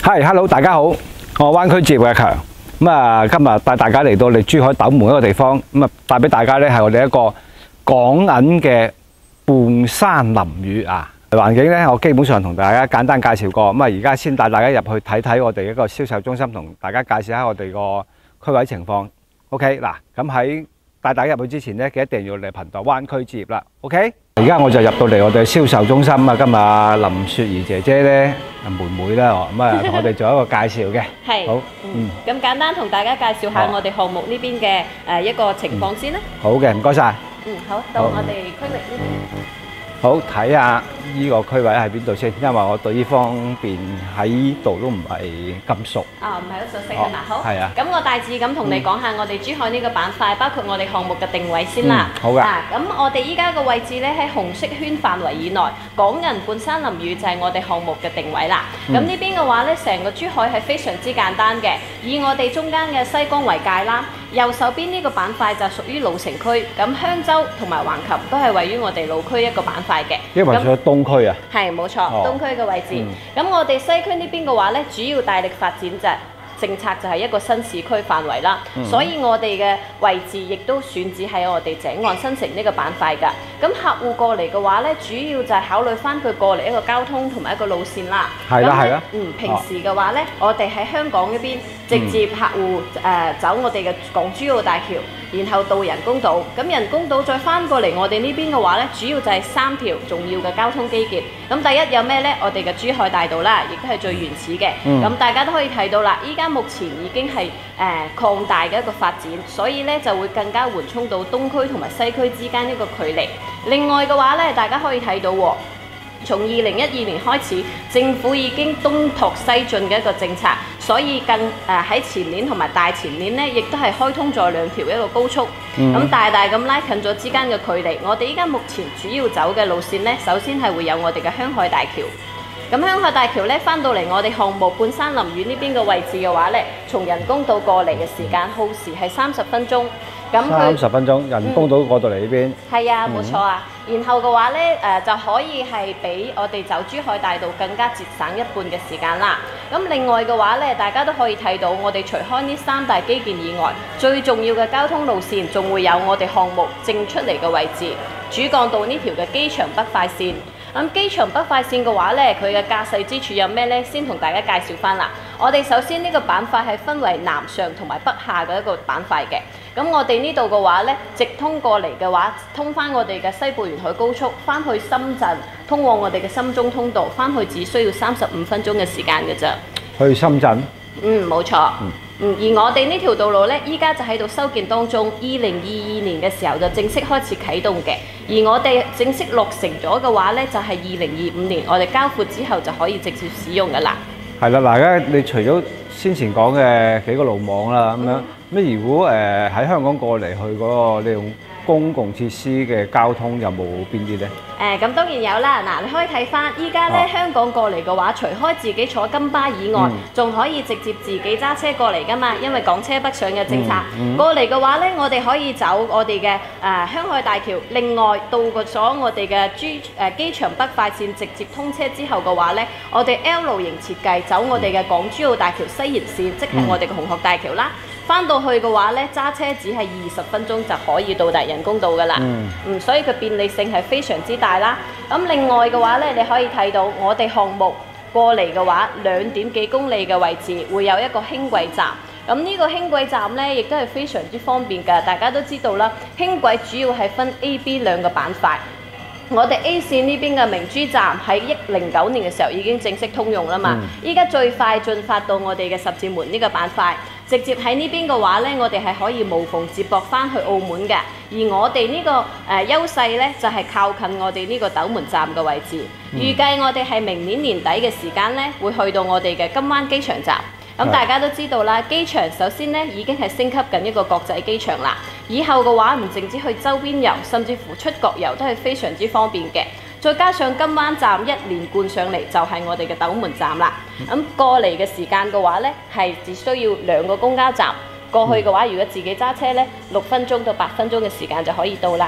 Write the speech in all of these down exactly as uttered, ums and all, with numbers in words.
係，hello，大家好，我灣區接嘅強，咁啊，今日帶大家嚟到嚟珠海斗門一個地方，咁啊，帶俾大家咧係我哋一個港銀嘅半山林雨啊。環境咧，我基本上同大家簡單介紹過，咁啊，而家先帶大家入去睇睇我哋一個銷售中心，同大家介紹下我哋個區位情況。OK， 嗱，咁喺帶大家入去之前咧，記得一定要嚟頻道灣區置業啦。OK， 而家我就入到嚟我哋銷售中心啊，今日林雪兒姐姐咧，妹妹啦，哦，咁啊，同我哋做一個介紹嘅。 係，好，嗯，咁簡單同大家介紹下我哋項目呢邊嘅誒一個情況先啦。 好嘅，唔該晒。 嗯，好，到我哋區域呢邊。 好，睇下依個區位喺邊度先，因為我對呢方面喺依度都唔係咁熟。 啊，唔係好熟悉係嘛？好。 係啊。 咁我大致咁同你講下我哋珠海呢個板塊，包括我哋項目嘅定位先啦。 好嘅。 啊，咁我哋依家個位置咧喺紅色圈範圍以內，港銀半山林雨就係我哋項目嘅定位啦。咁呢邊嘅話咧，成個珠海係非常之簡單嘅，以我哋中間嘅西江為界啦。右手邊呢個板塊就屬於老城區，咁香洲同埋橫琴都係位於我哋老區一個板塊嘅。 因為喺東區啊。 係冇錯，哦、東區嘅位置。咁、嗯、我哋西區呢邊嘅話呢，主要大力發展就政策就係一個新市區範圍啦。嗯、所以我哋嘅位置亦都選址喺我哋井岸新城呢個板塊㗎。咁客戶過嚟嘅話呢，主要就係考慮翻佢過嚟一個交通同埋一個路線啦。 係啦係啦。 嗯，平時嘅話呢，哦、我哋喺香港嗰邊直接客戶誒、嗯呃、走我哋嘅港珠澳大橋。然後到人工島，咁人工島再翻過嚟我哋呢邊嘅話呢，主要就係三條重要嘅交通基建。咁第一有咩呢？我哋嘅珠海大道啦，亦都係最原始嘅。咁、嗯、大家都可以睇到啦，依家目前已經係誒、呃、擴大嘅一個發展，所以呢就會更加緩衝到東區同埋西區之間一個距離。另外嘅話呢，大家可以睇到喎。從二零一二年開始，政府已經東拓西進嘅一個政策，所以更誒喺、呃、前年同埋大前年呢，亦都係開通咗兩條一個高速，咁、嗯、大大咁拉近咗之間嘅距離。我哋依家目前主要走嘅路線呢，首先係會有我哋嘅香海大橋。咁香海大橋呢，翻到嚟我哋項目半山林雨呢邊嘅位置嘅話呢，從人工島過嚟嘅時間耗時係三十分鐘。咁三十分鐘，人工島過到嚟呢邊。 係、嗯、啊，冇錯啊。然後嘅話呢，誒、呃、就可以係比我哋走珠海大道更加節省一半嘅時間啦。咁另外嘅話呢，大家都可以睇到，我哋除開呢三大基建以外，最重要嘅交通路線，仲會有我哋項目正出嚟嘅位置，主幹道呢條嘅機場北快線。咁機場北快線嘅話呢，佢嘅駕駛之處有咩呢？先同大家介紹翻啦。我哋首先呢個板塊係分為南上同埋北下嘅一個板塊嘅。咁我哋呢度嘅話呢，直通過嚟嘅話，通翻我哋嘅西部沿海高速，翻去深圳，通往我哋嘅深中通道，翻去只需要三十五分鐘嘅時間嘅啫。 去深圳？ 嗯，冇錯。嗯。嗯，而我哋呢條道路呢，依家就喺度修建當中。二零二二年嘅時候就正式開始啟動嘅。而我哋正式落成咗嘅話呢，就係二零二五年，我哋交付之後就可以直接使用噶啦。係啦，嗱，而家你除咗先前講嘅幾個路網啦，咁、嗯、樣咁如果誒喺、呃、香港過嚟去嗰、那個利用公共設施嘅交通有冇邊啲呢？ 誒、呃，咁當然有啦。嗱，你可以睇翻依家咧，香港過嚟嘅話，除開自己坐金巴以外，仲、嗯、可以直接自己揸車過嚟噶嘛。因為港車北上嘅政策，嗯嗯、過嚟嘅話咧，我哋可以走我哋嘅誒香海大橋。另外到過咗我哋嘅珠誒機場北快線直接通車之後嘅話咧，我哋 L 型設計走我哋嘅港珠澳大橋西延線，即係我哋嘅紅磡大橋啦。翻到去嘅話咧，揸車只係二十分鐘就可以到達人工島噶啦。嗯，嗯，所以佢便利性係非常之大啦。咁另外嘅話咧，你可以睇到我哋項目過嚟嘅話，兩點幾公里嘅位置會有一個輕軌站。咁呢個輕軌站咧，亦都係非常之方便㗎。大家都知道啦，輕軌主要係分 A、B 兩個板塊。我哋 A 線呢邊嘅明珠站喺一零九年嘅時候已經正式通用啦嘛。依家、嗯、最快進發到我哋嘅十字門呢個板塊。直接喺呢邊嘅話呢，我哋係可以無縫接駁翻去澳門嘅。而我哋呢、這個誒、呃、優勢呢，就係、是、靠近我哋呢個斗門站嘅位置。嗯、預計我哋係明年年底嘅時間呢，會去到我哋嘅金灣機場站。咁、嗯、大家都知道啦，機場首先呢已經係升級緊一個國際機場啦。以後嘅話唔淨止去周邊遊，甚至乎出國遊都係非常之方便嘅。再加上金灣站一連貫上嚟就係我哋嘅斗門站啦。咁、嗯、過嚟嘅時間嘅話呢，係只需要兩個公交站過去嘅話，如果自己揸車呢，六分鐘到八分鐘嘅時間就可以到啦。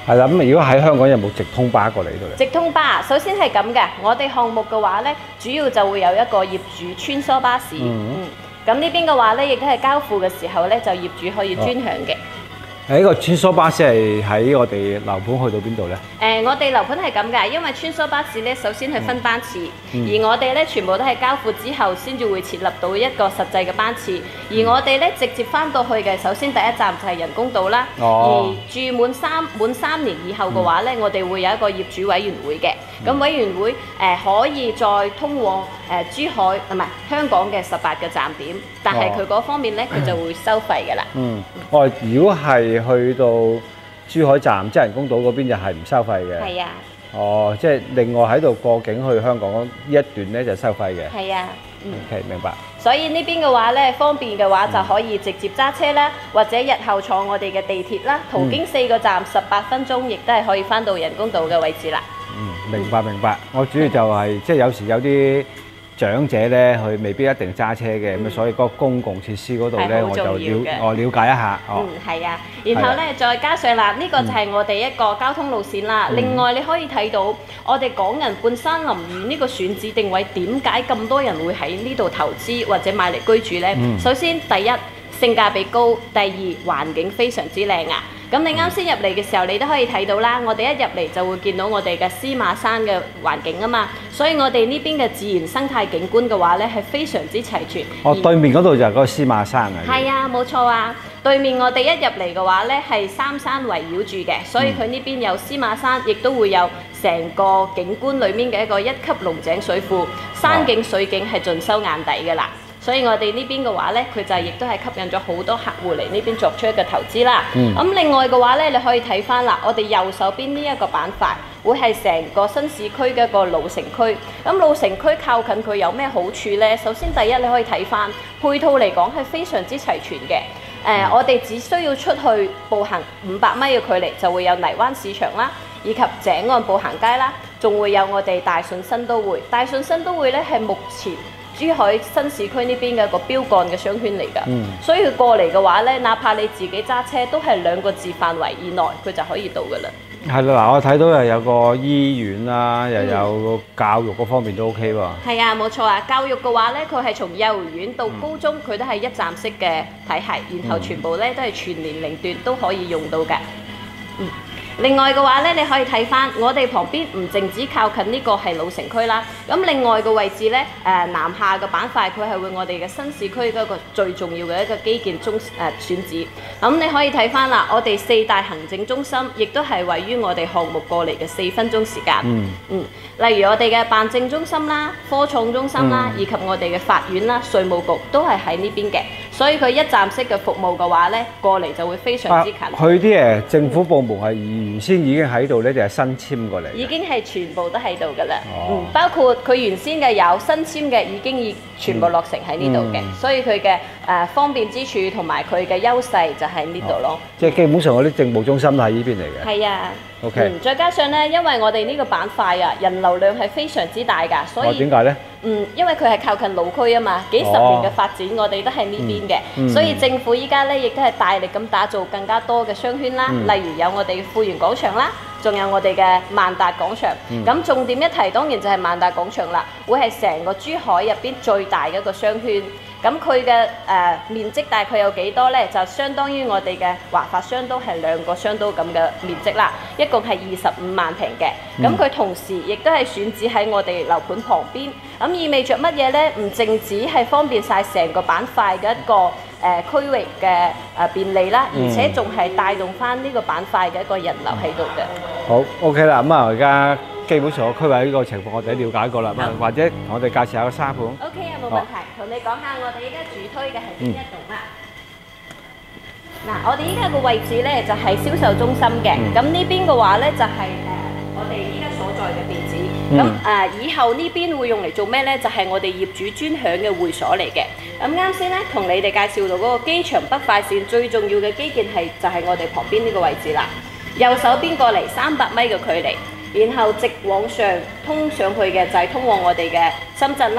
係啦，咁如果喺香港有冇直通巴過嚟呢度咧？ 直通巴首先係咁嘅，我哋項目嘅話呢，主要就會有一個業主穿梭巴士。嗯。咁呢邊嘅話呢，亦都係交付嘅時候呢，就業主可以專享嘅。 誒，呢個穿梭巴士係喺我哋樓盤去到邊度呢？ 誒、呃，我哋樓盤係咁㗎，因為穿梭巴士咧，首先係分班次，嗯、而我哋咧全部都係交付之後先至會設立到一個實際嘅班次，而我哋咧直接翻到去嘅，首先第一站就係人工島啦。哦、而住滿三滿三年以後嘅話咧，嗯、我哋會有一個業主委員會嘅，咁、嗯、委員會誒、呃、可以再通往誒、呃、珠海唔係香港嘅十八個站點，但係佢嗰方面咧，佢就會收費㗎啦。嗯， 哦，如果係去到珠海站即係人工島嗰邊就係唔收費嘅。 係啊。 哦，即係另外喺度過境去香港呢一段咧就收費嘅。 係啊。嗯。 OK，明白。 所以呢邊嘅話咧，方便嘅話就可以直接揸車啦，或者日後坐我哋嘅地鐵啦，途經四個站十八分鐘，亦都係可以翻到人工島嘅位置啦。 嗯，明白明白。我主要就係、是、即係有時有啲長者咧，佢未必一定揸車嘅，咁、嗯、所以嗰個公共設施嗰度咧，我就了我了解一下。哦、嗯， 係啊。然後咧，再加上啦，呢、這個就係我哋一個交通路線啦。嗯、另外你可以睇到，我哋港人半山林園呢個選址定位，點解咁多人會喺呢度投資或者買嚟居住呢？嗯、首先，第一性價比高，第二環境非常之靚啊！咁你啱先入嚟嘅時候，你都可以睇到啦。我哋一入嚟就會見到我哋嘅司馬山嘅環境啊嘛，所以我哋呢邊嘅自然生態景觀嘅話呢，係非常之齊全。 哦，對面嗰度就係嗰個司馬山啊。 係啊，冇錯啊。對面我哋一入嚟嘅話呢，係三山圍繞住嘅，所以佢呢邊有司馬山，亦都會有成個景觀裡面嘅一個一級龍井水庫，山景水景係盡收眼底㗎啦。所以我哋呢邊嘅話呢，佢就亦都係吸引咗好多客戶嚟呢邊作出一個投資啦。咁、嗯、另外嘅話呢，你可以睇翻啦，我哋右手邊呢一個板塊會係成個新市區嘅一個老城區。咁老城區靠近佢有咩好處呢？首先第一你可以睇翻配套嚟講係非常之齊全嘅。誒、呃，我哋只需要出去步行五百米嘅距離就會有泥灣市場啦，以及井岸步行街啦，仲會有我哋大順新都會。大順新都會呢係目前珠海新市區呢邊嘅一個標杆嘅商圈嚟㗎，嗯、所以佢過嚟嘅話咧，哪怕你自己揸車，都係兩個字範圍以內，佢就可以到㗎啦。係啦，嗱，我睇到又有個醫院啦，又有教育嗰方面都 OK 喎。係啊，冇錯啊，教育嘅話咧，佢係從幼兒園到高中，佢、嗯、都係一站式嘅體系，然後全部咧都係全年齡段都可以用到嘅。嗯。另外嘅話咧，你可以睇翻我哋旁邊唔淨止靠近呢個係老城區啦，咁另外嘅位置咧，誒、呃、南下嘅板塊佢係會我哋嘅新市區嘅一個最重要嘅一個基建中誒、呃、選址。咁你可以睇翻啦，我哋四大行政中心亦都係位於我哋項目過嚟嘅四分鐘時間。嗯。嗯。例如我哋嘅辦證中心啦、科創中心啦，嗯、以及我哋嘅法院啦、稅務局都係喺呢邊嘅，所以佢一站式嘅服務嘅話咧，過嚟就會非常之近。佢啲誒政府部門係原先已經喺度咧，定係新簽過嚟？已經係全部都喺度㗎啦。哦、嗯，包括佢原先嘅有新簽嘅，已經已全部落成喺呢度嘅，嗯、所以佢嘅誒方便之處同埋佢嘅優勢就喺呢度咯。哦、即係基本上嗰啲政務中心都喺呢邊嚟嘅。係啊。OK。嗯，再加上咧，因為我哋呢個板塊啊，人流量係非常之大㗎，所以點解咧？嗯，因為佢係靠近老區啊嘛，幾十年嘅發展，哦、我哋都喺呢邊嘅，嗯嗯、所以政府依家咧亦都係大力咁打造更加多嘅商圈啦，嗯、例如有我哋嘅富源廣場啦，仲有我哋嘅萬達廣場。咁、嗯、重點一提，當然就係萬達廣場啦，會係成個珠海入邊最大嘅一個商圈。咁佢嘅誒面積大概有幾多呢？就相當於我哋嘅華發商都係兩個商都咁嘅面積啦，一共係二十五萬平嘅。咁佢、嗯、同時亦都係選址喺我哋樓盤旁邊，咁意味着乜嘢呢？唔淨止係方便晒成個板塊嘅一個誒、呃、區域嘅誒便利啦，而且仲係帶動翻呢個板塊嘅一個人流喺度嘅。好 OK 啦，咁啊而家基本上個區位呢個情況我哋都了解過啦，嗯、或者同我哋介紹下個沙盤。OK 啊，冇問題，同、哦、你講下我哋依家主推嘅係邊一棟啦。嗱、嗯，我哋依家個位置咧就係、是、銷售中心嘅，咁、嗯、呢邊嘅話咧就係、是、誒、呃、我哋依家所在嘅地址。咁誒、嗯呃、以後呢邊會用嚟做咩咧？就係、是、我哋業主專享嘅會所嚟嘅。咁啱先咧，同你哋介紹到嗰個機場北快線最重要嘅基建係就係、是、我哋旁邊呢個位置啦。右手邊過嚟三百米嘅距離。然後直往上通上去嘅就係通往我哋嘅深圳啦，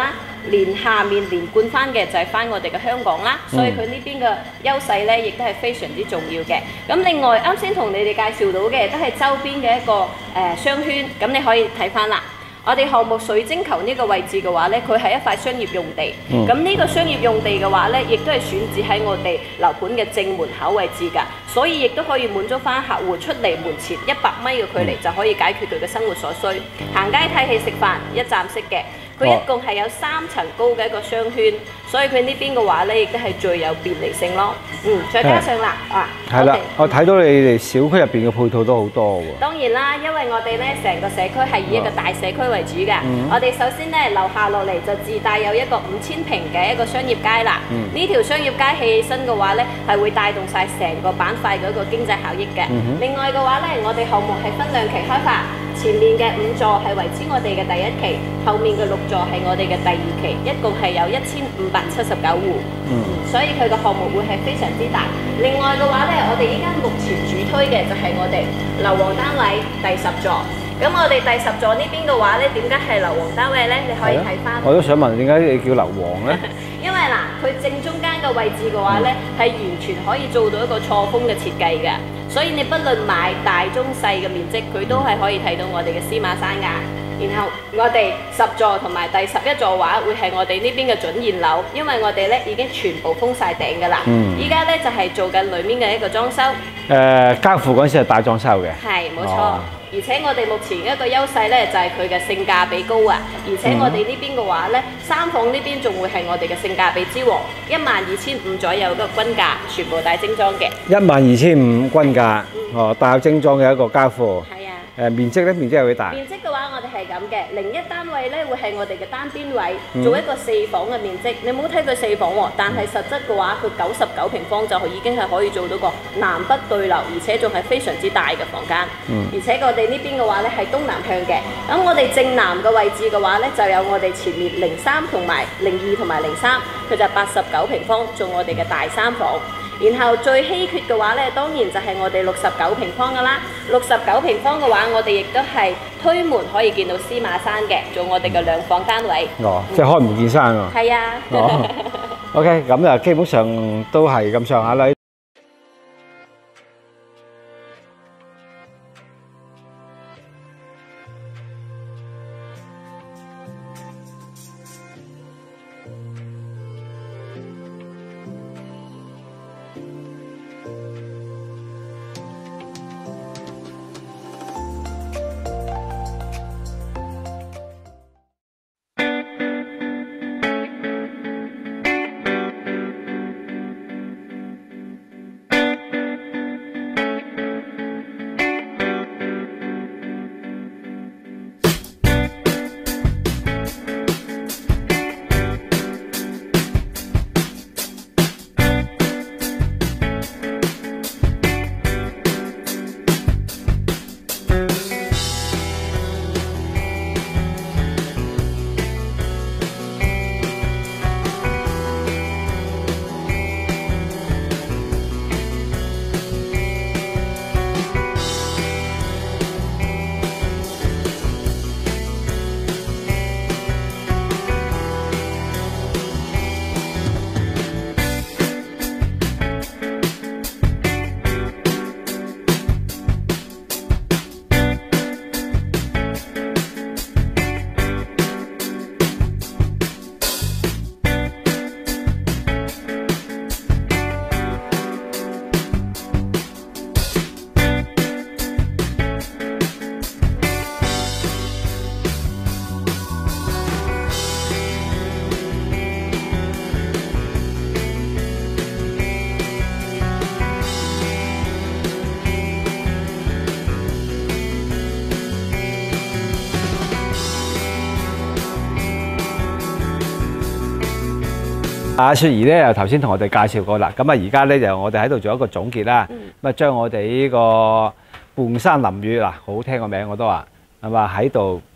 連下面連貫翻嘅就係翻我哋嘅香港啦，所以佢呢邊嘅優勢咧，亦都係非常之重要嘅。咁另外啱先同你哋介紹到嘅都係周邊嘅一個誒、呃、商圈，咁你可以睇翻啦。我哋項目水晶球呢個位置嘅話呢，佢係一塊商業用地。咁呢、嗯、個商業用地嘅話呢，亦都係選址喺我哋樓盤嘅正門口位置㗎，所以亦都可以滿足翻客戶出嚟門前一百米嘅距離、嗯、就可以解決佢嘅生活所需。行街睇戲食飯一站式嘅，佢一共係有三層高嘅一個商圈，所以佢呢邊嘅話呢，亦都係最有便利性咯。嗯，再加上啦，啊， 係啦，我睇到你哋小區入邊嘅配套都好多喎。當然啦，因為我哋呢成個社區係以一個大社區為主㗎。嗯、我哋首先呢樓下落嚟就自帶有一個五千平嘅一個商業街啦。呢、嗯、條商業街起起身嘅話呢，係會帶動晒成個板塊嘅一個經濟效益嘅。嗯、另外嘅話呢，我哋項目係分兩期開發。前面嘅五座係為之我哋嘅第一期，後面嘅六座係我哋嘅第二期，一共係有一千五百七十九戶，嗯、所以佢個項目會係非常之大。另外嘅話呢，我哋依家目前主推嘅就係我哋樓王單位第十座。咁我哋第十座呢邊嘅話呢，點解係樓王單位呢？你可以睇翻。 我都想問點解你叫樓王呢？ 因為嗱，佢正中間嘅位置嘅話呢，係、嗯、完全可以做到一個錯峰嘅設計嘅。所以你不論買大中細嘅面積，佢都係可以睇到我哋嘅司馬山㗎。然後我哋十座同埋第十一座話會係我哋呢邊嘅準現樓，因為我哋咧已經全部封晒頂㗎啦。依家咧就係、是、做緊裡面嘅一個裝修。誒、 呃，交付嗰陣時係大裝修嘅。 係，冇錯。哦、而且我哋目前一個優勢咧就係佢嘅性價比高啊！而且我哋呢邊嘅話咧，嗯、三房呢邊仲會係我哋嘅性價比之王，一萬二千五左右嘅均價，全部帶精裝嘅。 一萬二千五均價，嗯、哦，帶有精裝嘅一個交付。 係啊。 誒、呃、面積咧，面積有幾大？ 面積嘅話，我哋係咁嘅，零一單位咧會係我哋嘅單邊位，嗯、做一個四房嘅面積。你唔好睇佢四房喎，但係實質嘅話，佢九十九平方就已經係可以做到個南北對流，而且仲係非常之大嘅房間。嗯、而且我哋呢邊嘅話咧係東南向嘅。咁我哋正南嘅位置嘅話咧，就有我哋前面零三同埋零二同埋零三，佢就八十九平方，做我哋嘅大三房。然後最稀缺嘅話咧，當然就係我哋六十九平方噶啦。六十九平方嘅話，我哋亦都係推門可以見到司馬山嘅，做我哋嘅兩房單位。 哦，即係開門見山喎。 係啊。 哦。OK，咁啊，基本上都係咁上下啦。阿雪兒咧又頭先同我哋介紹過啦，咁啊而家咧就我哋喺度做一個總結啦，咁啊將我哋呢個半山林語嗱，好聽個名我都話係嘛喺度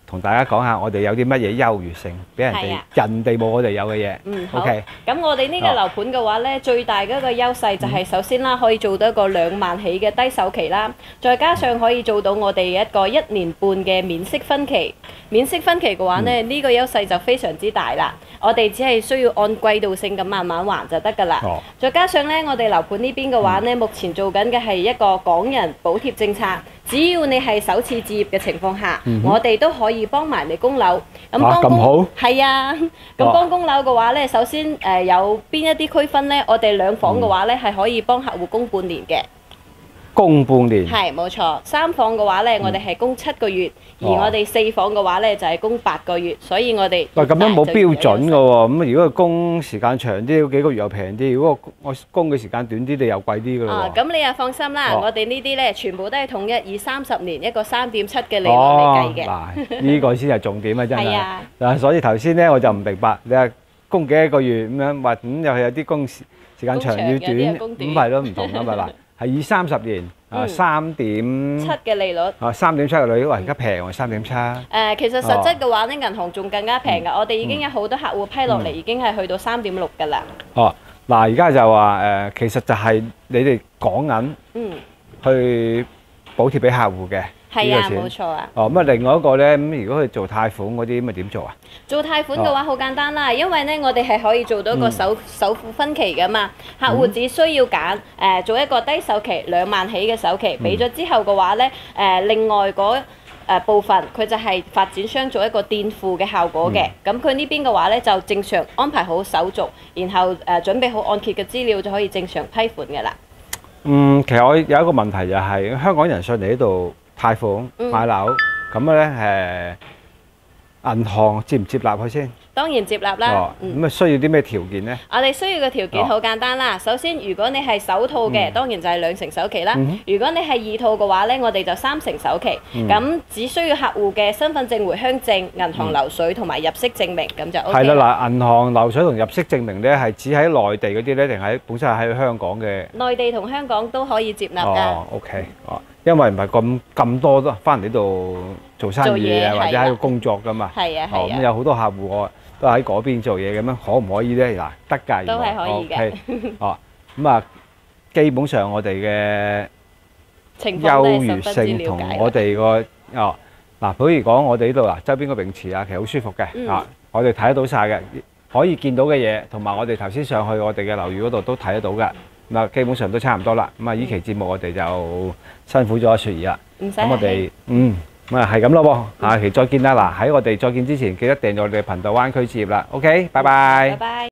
同大家講下我哋有啲乜嘢優越性，俾人哋係啊人哋冇我哋有嘅嘢。 嗯，好。 OK， 咁我哋呢個樓盤嘅話呢，最大嘅一個優勢就係首先啦，可以做到一個兩萬起嘅低首期啦，再加上可以做到我哋一個一年半嘅免息分期。免息分期嘅話呢，呢個優勢就非常之大啦。我哋只係需要按季度性咁慢慢還就得㗎啦。 哦再加上呢，我哋樓盤呢邊嘅話呢，目前做緊嘅係一個港人補貼政策，只要你係首次置業嘅情況下，我哋都可以幫埋你供樓。咁幫供咁好係啊，咁幫供樓嘅話呢，首先誒有邊一啲區分呢？我哋兩房嘅話呢，係可以幫客戶供半年嘅。 供半年。 係冇錯，三房嘅話呢，我哋係供七個月，而我哋四房嘅話呢，就係供八個月，所以我哋喂，咁樣冇標準嘅喎。咁如果佢供時間長啲，幾個月又平啲；如果我供嘅時間短啲，你又貴啲嘅咯啊， 喎。 咁你又放心啦， 哦我哋呢啲呢，全部都係統一以三十年一個三點七嘅利率嚟哦， 計嘅。 嗱，呢個先係重點啊！真係係啊。 嗱，所以頭先咧我就唔明白，你話供幾多個月咁樣，或咁又係有啲供時時間長要供長有啲短， 係供短咁係咯唔同啊嘛嗱，係以三十年啊嗯三點七嘅利率。 啊三點七嘅利率，哇而家平喎三點七。 誒、其實實質嘅話呢，銀行仲更加平㗎。我哋已經有好多客戶批落嚟，已經係去到三點六㗎啦。 哦，嗱而家就話誒，其實就係你哋港銀嗯， 去補貼俾客戶嘅係啊， 呢個錢冇錯啊。 哦，咁啊另外一個咧，咁如果佢做貸款嗰啲，咁啊點做啊？ 做貸款嘅話好簡單啦，因為呢，我哋係可以做到一個首、首付分期㗎嘛。客戶只需要揀誒、做一個低首期兩萬起嘅首期，俾咗之後嘅話呢，誒、另外嗰誒部分佢就係發展商做一個墊付嘅效果嘅。咁佢呢邊嘅話呢，就正常安排好手續，然後誒、準備好按揭嘅資料就可以正常批款㗎啦。 嗯，其實我有一個問題就係、香港人上嚟呢度貸款嗯買樓，咁咧誒銀行接唔接納佢先？ 當然接納啦。 哦， 嗯咁啊需要啲咩條件咧？ 我哋需要嘅條件好簡單啦。首先，如果你係首套嘅，當然就係兩成首期啦。如果你係二套嘅話呢，我哋就三成首期。咁、只需要客戶嘅身份證回鄉證、銀行流水同埋入息證明，咁就 O K 係啦。 啦，嗱，銀行流水同入息證明咧係指喺內地嗰啲咧，定係本身係喺香港嘅？ 內地同香港都可以接納㗎。 哦，OK，哦，因為唔係咁咁多都翻嚟呢度做生意啊， 做嘢或者喺度係啦工作噶嘛。 係啊哦， 係啊， 咁有好多客戶我都喺嗰邊做嘢咁樣，可唔可以咧？嗱，得㗎， 都係原來可以嘅 OK，哦，咁啊，基本上我哋嘅情況都係優越十分之性同了解我哋個哦嗱，譬如講我哋呢度嗱，周邊個泳池啊，其實好舒服嘅嗯啊，我哋睇得到晒嘅，可以見到嘅嘢，同埋我哋頭先上去我哋嘅樓宇嗰度都睇得到嘅。咁啊，基本上都差唔多啦。咁啊，呢期節目我哋就辛苦咗阿雪兒啦。 唔使咁我客氣哋嗯咁啊係咁咯喎，下期再見啦。嗱，喺我哋再見之前，記得訂閱我哋嘅頻道灣區置業啦。OK，拜拜拜。拜。